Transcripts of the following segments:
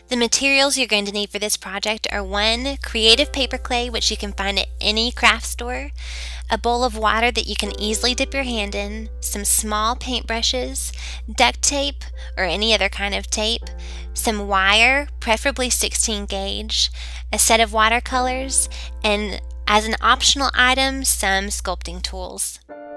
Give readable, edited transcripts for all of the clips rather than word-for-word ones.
The materials you're going to need for this project are 1 creative paper clay, which you can find at any craft store, a bowl of water that you can easily dip your hand in, some small paintbrushes, duct tape or any other kind of tape, some wire, preferably 16 gauge, a set of watercolors, and as an optional item, some sculpting tools.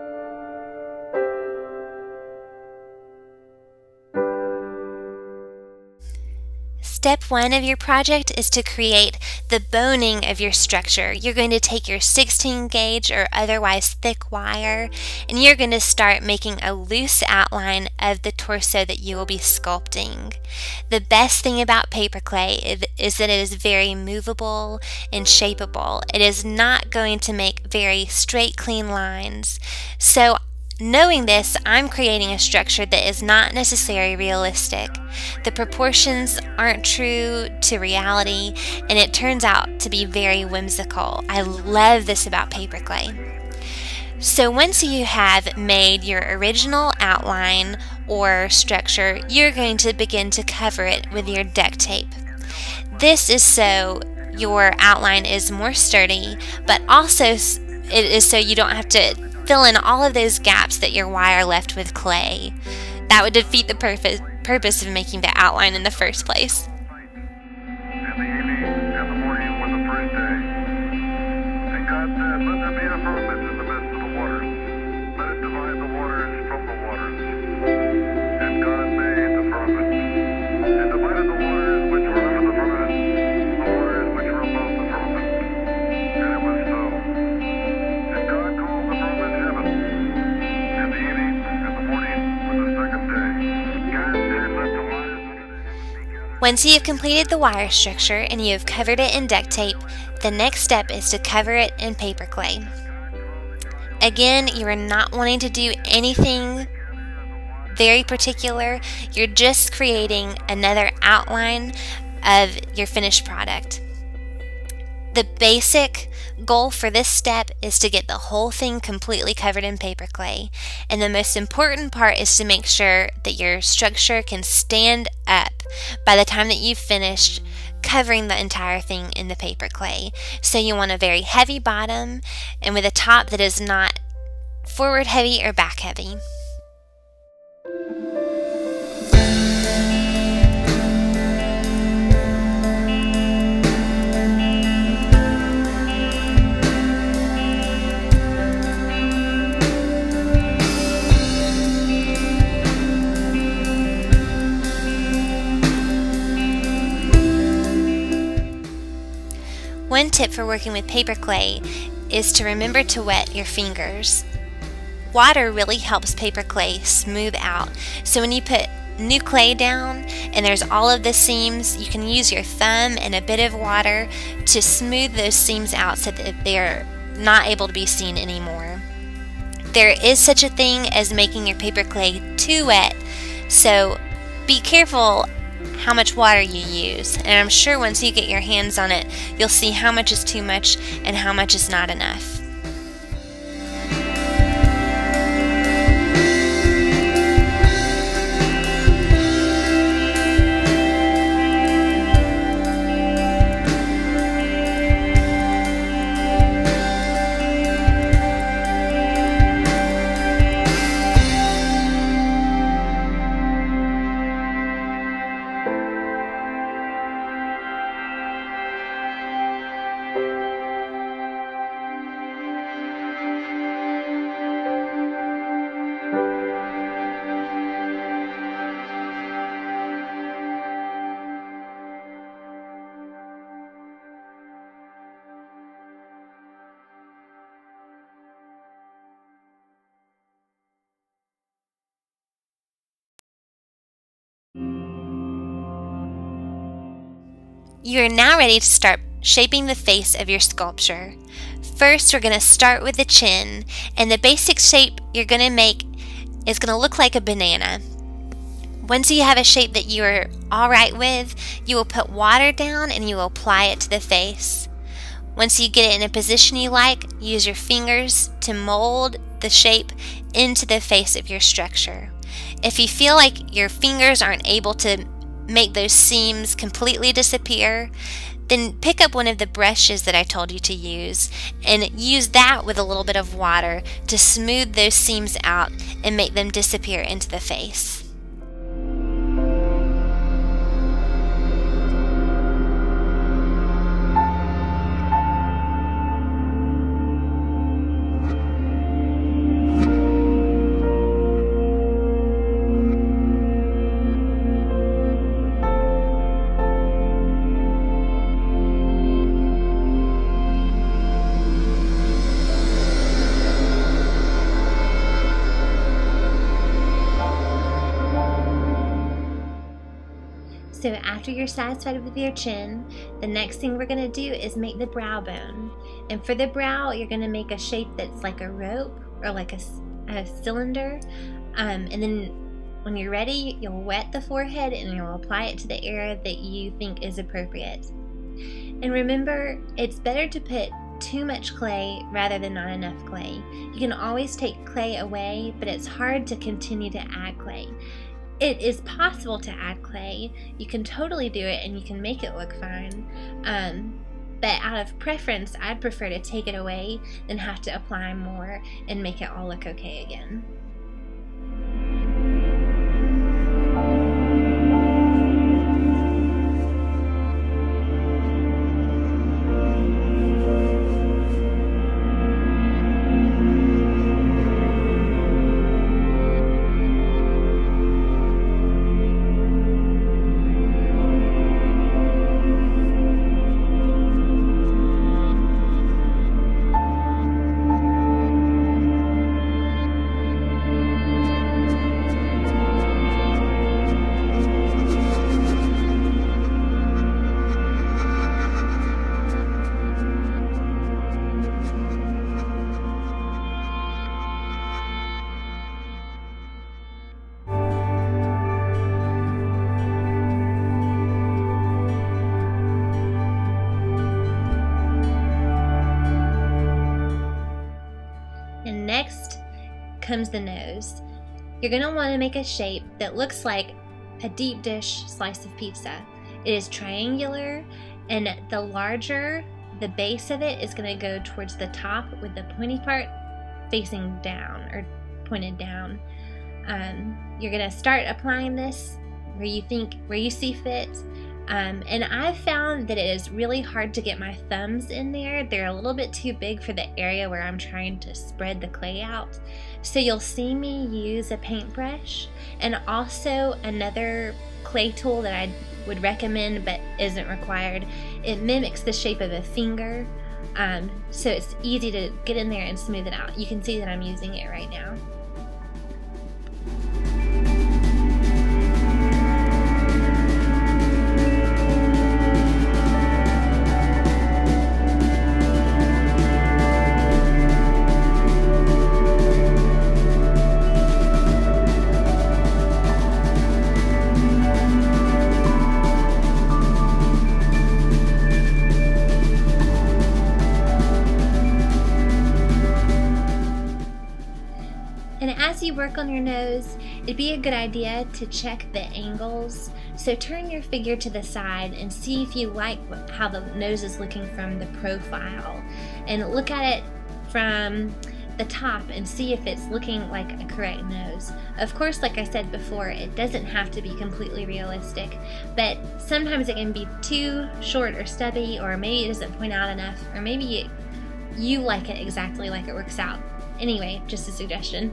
Step 1 of your project is to create the boning of your structure. You're going to take your 16 gauge or otherwise thick wire, and you're going to start making a loose outline of the torso that you will be sculpting. The best thing about paper clay is that it is very movable and shapeable. It is not going to make very straight, clean lines. So knowing this, I'm creating a structure that is not necessarily realistic. The proportions aren't true to reality, and it turns out to be very whimsical. I love this about paper clay. So once you have made your original outline or structure, you're going to begin to cover it with your duct tape. This is so your outline is more sturdy, but also it is so you don't have to fill in all of those gaps that your wire left with clay. That would defeat the purpose of making the outline in the first place. Once you have completed the wire structure and you have covered it in duct tape, the next step is to cover it in paper clay. Again, you are not wanting to do anything very particular. You're just creating another outline of your finished product. The basic goal for this step is to get the whole thing completely covered in paper clay, and the most important part is to make sure that your structure can stand up by the time that you've finished covering the entire thing in the paper clay. So you want a very heavy bottom and with a top that is not forward heavy or back heavy. One tip for working with paper clay is to remember to wet your fingers. Water really helps paper clay smooth out, so when you put new clay down and there's all of the seams, you can use your thumb and a bit of water to smooth those seams out so that they're not able to be seen anymore. There is such a thing as making your paper clay too wet, so be careful how much water you use, and I'm sure once you get your hands on it, you'll see how much is too much and how much is not enough. You are now ready to start shaping the face of your sculpture. First, we're going to start with the chin, and the basic shape you're going to make is going to look like a banana. Once you have a shape that you are alright with, you will put water down and you will apply it to the face. Once you get it in a position you like, use your fingers to mold the shape into the face of your structure. If you feel like your fingers aren't able to make those seams completely disappear, then pick up one of the brushes that I told you to use and use that with a little bit of water to smooth those seams out and make them disappear into the face. So after you're satisfied with your chin, the next thing we're going to do is make the brow bone. And for the brow, you're going to make a shape that's like a rope or like a cylinder. And then when you're ready, you'll wet the forehead and you'll apply it to the area that you think is appropriate. And remember, it's better to put too much clay rather than not enough clay. You can always take clay away, but it's hard to continue to add clay. It is possible to add clay. You can totally do it and you can make it look fine. But out of preference, I'd prefer to take it away than have to apply more and make it all look okay again. And next comes the nose. You're going to want to make a shape that looks like a deep dish slice of pizza. It is triangular, and the larger the base of it is going to go towards the top with the pointy part facing down or pointed down. You're going to start applying this where you see fit. And I've found that it is really hard to get my thumbs in there. They're a little bit too big for the area where I'm trying to spread the clay out. So you'll see me use a paintbrush and also another clay tool that I would recommend but isn't required. It mimics the shape of a finger, so it's easy to get in there and smooth it out. You can see that I'm using it right now. And as you work on your nose, it'd be a good idea to check the angles. So turn your figure to the side and see if you like how the nose is looking from the profile. And look at it from the top and see if it's looking like a correct nose. Of course, like I said before, it doesn't have to be completely realistic, but sometimes it can be too short or stubby, or maybe it doesn't point out enough, or maybe you like it exactly like it works out. Anyway, just a suggestion.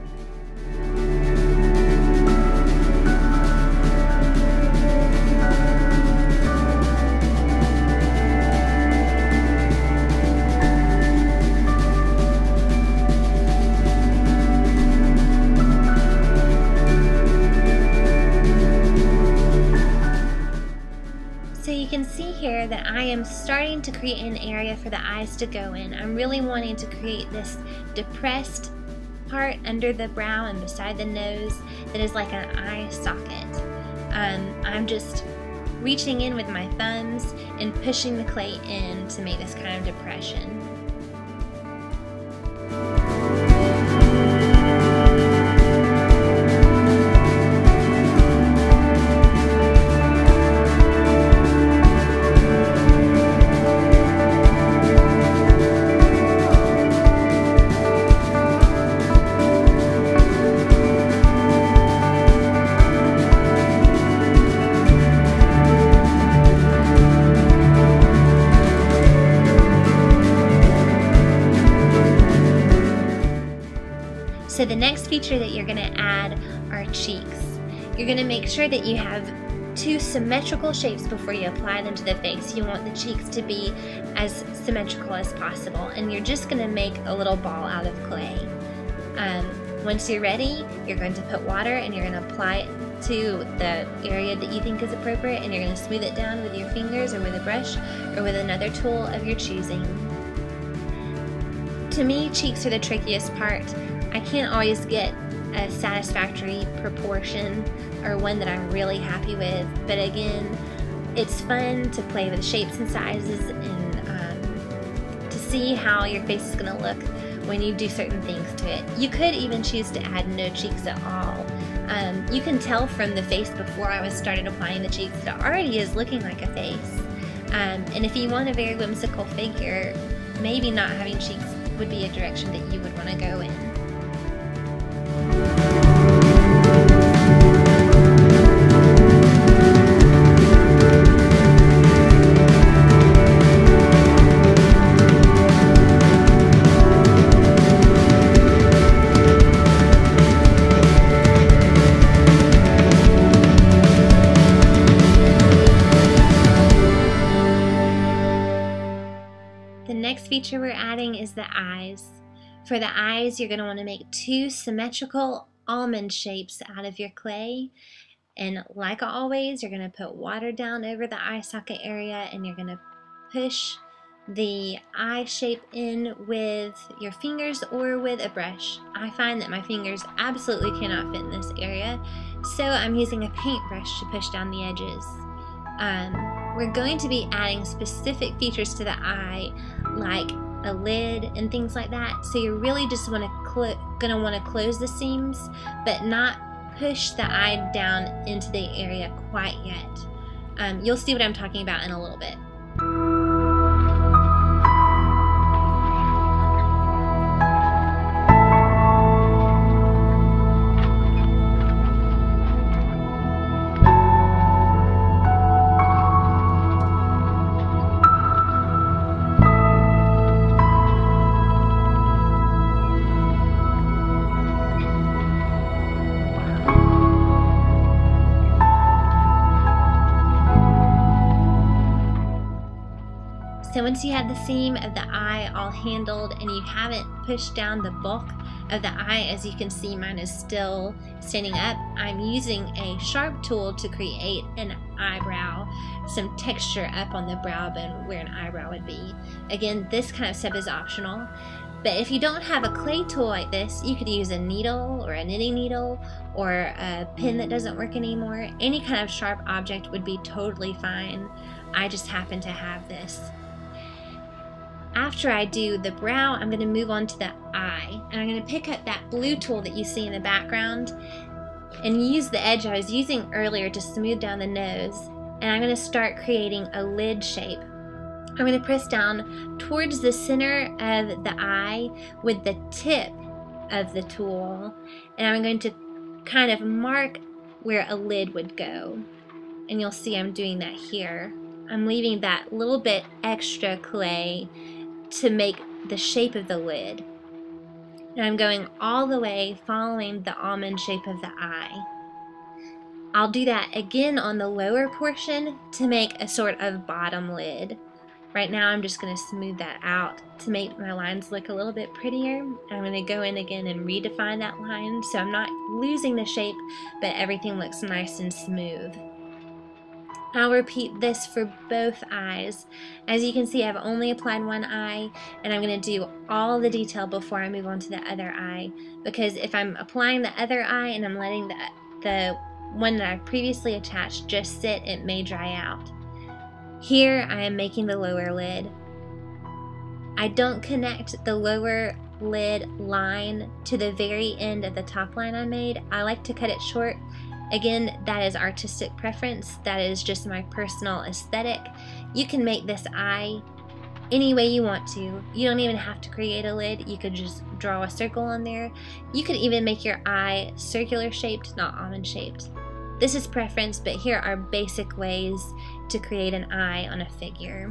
So you can see here that I am starting to create an area for the eyes to go in. I'm really wanting to create this depressed part under the brow and beside the nose that is like an eye socket. I'm just reaching in with my thumbs and pushing the clay in to make this kind of depression. So the next feature that you're going to add are cheeks. You're going to make sure that you have two symmetrical shapes before you apply them to the face. You want the cheeks to be as symmetrical as possible, and you're just going to make a little ball out of clay. Once you're ready, you're going to put water and you're going to apply it to the area that you think is appropriate, and you're going to smooth it down with your fingers or with a brush or with another tool of your choosing. To me, cheeks are the trickiest part. I can't always get a satisfactory proportion or one that I'm really happy with, but again, it's fun to play with shapes and sizes and to see how your face is going to look when you do certain things to it. You could even choose to add no cheeks at all. You can tell from the face before I started applying the cheeks that it already is looking like a face. And if you want a very whimsical figure, maybe not having cheeks would be a direction that you would want to go in. The next feature we're adding is the eyes. For the eyes, you're going to want to make two symmetrical almond shapes out of your clay. And like always, you're going to put water down over the eye socket area, and you're going to push the eye shape in with your fingers or with a brush. I find that my fingers absolutely cannot fit in this area, so I'm using a paintbrush to push down the edges. We're going to be adding specific features to the eye, like a lid and things like that. So you really just gonna want to close the seams, but not push the eye down into the area quite yet. You'll see what I'm talking about in a little bit. So once you have the seam of the eye all handled and you haven't pushed down the bulk of the eye, as you can see mine is still standing up, I'm using a sharp tool to create an eyebrow, some texture up on the brow bone where an eyebrow would be. Again, this kind of stuff is optional, but if you don't have a clay tool like this, you could use a needle or a knitting needle or a pin that doesn't work anymore. Any kind of sharp object would be totally fine. I just happen to have this. After I do the brow, I'm going to move on to the eye, and I'm going to pick up that blue tool that you see in the background and use the edge I was using earlier to smooth down the nose, and I'm going to start creating a lid shape. I'm going to press down towards the center of the eye with the tip of the tool, and I'm going to kind of mark where a lid would go, and you'll see I'm doing that here. I'm leaving that little bit extra clay to make the shape of the lid. And I'm going all the way following the almond shape of the eye. I'll do that again on the lower portion to make a sort of bottom lid. Right now I'm just going to smooth that out to make my lines look a little bit prettier. I'm going to go in again and redefine that line so I'm not losing the shape, but everything looks nice and smooth. I'll repeat this for both eyes. As you can see, I've only applied one eye, and I'm going to do all the detail before I move on to the other eye, because if I'm applying the other eye and I'm letting the one that I previously attached just sit, it may dry out. Here I am making the lower lid. I don't connect the lower lid line to the very end of the top line I made. I like to cut it short. Again, that is artistic preference. That is just my personal aesthetic. You can make this eye any way you want to. You don't even have to create a lid. You could just draw a circle on there. You could even make your eye circular shaped, not almond shaped. This is preference, but here are basic ways to create an eye on a figure.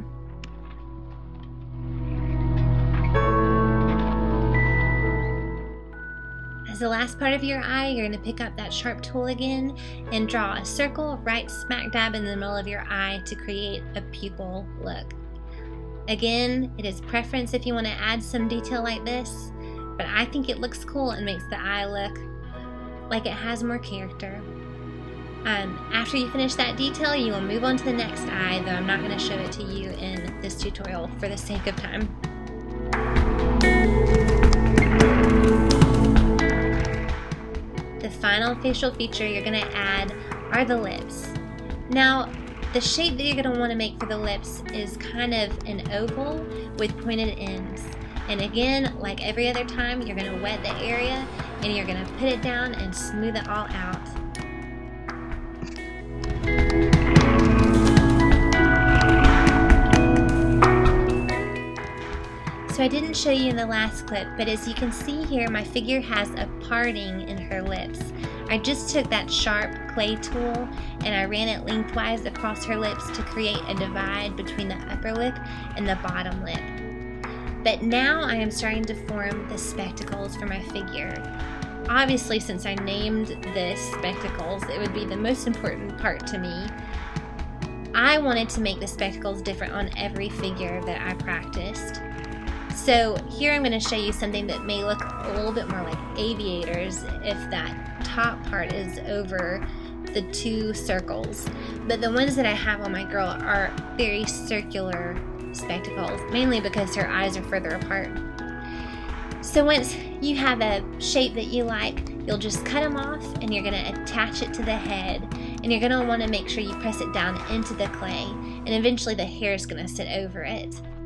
As the last part of your eye, you're going to pick up that sharp tool again and draw a circle right smack dab in the middle of your eye to create a pupil look. Again, it is preference if you want to add some detail like this, but I think it looks cool and makes the eye look like it has more character. After you finish that detail, you will move on to the next eye, though I'm not going to show it to you in this tutorial for the sake of time. The final facial feature you're going to add are the lips. Now, the shape that you're going to want to make for the lips is kind of an oval with pointed ends. And again, like every other time, you're going to wet the area and you're going to put it down and smooth it all out. So I didn't show you in the last clip, but as you can see here, my figure has a parting in her lips. I just took that sharp clay tool and I ran it lengthwise across her lips to create a divide between the upper lip and the bottom lip. But now I am starting to form the spectacles for my figure. Obviously, since I named this spectacles, it would be the most important part to me. I wanted to make the spectacles different on every figure that I practiced. So here I'm going to show you something that may look a little bit more like aviators if that top part is over the two circles. But the ones that I have on my girl are very circular spectacles, mainly because her eyes are further apart. So once you have a shape that you like, you'll just cut them off and you're going to attach it to the head, and you're going to want to make sure you press it down into the clay, and eventually the hair is going to sit over it.